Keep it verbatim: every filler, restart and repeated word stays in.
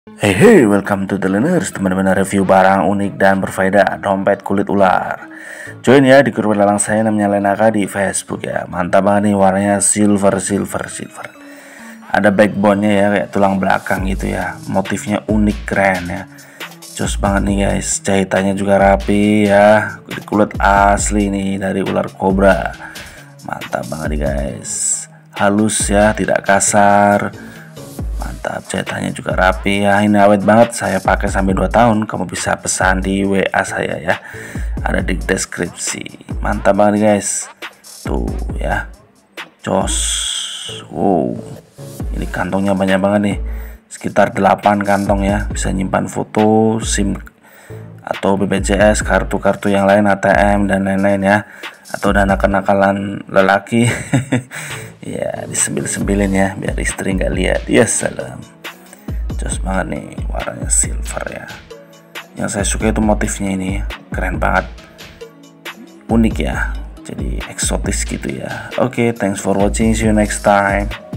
Hey hey, welcome to the Learners, teman-teman review barang unik dan berfaedah, dompet kulit ular. Join ya di grup lelang saya namanya Lenaka di Facebook ya. Mantap banget nih, warnanya silver silver silver. Ada backbone-nya ya, kayak tulang belakang gitu ya. Motifnya unik, keren ya. Jos banget nih guys, jahitannya juga rapi ya. Kulit asli nih dari ular kobra. Mantap banget nih guys. Halus ya, tidak kasar. Mantap, jahitannya juga rapi ya. Ini awet banget, saya pakai sampai dua tahun. Kamu bisa pesan di W A saya ya, ada di deskripsi. Mantap banget guys, tuh ya, jos. Wow, ini kantongnya banyak banget nih, sekitar delapan kantong ya. Bisa nyimpan foto, SIM atau B P J S, kartu-kartu yang lain, A T M dan lain-lain ya, atau dana kenakalan lelaki. Ya, disembil-sembilin ya biar istri nggak lihat. Ya salam, jos banget nih, warnanya silver ya. Yang saya suka itu motifnya ini, keren banget, unik ya, jadi eksotis gitu ya. Oke, okay, thanks for watching, see you next time.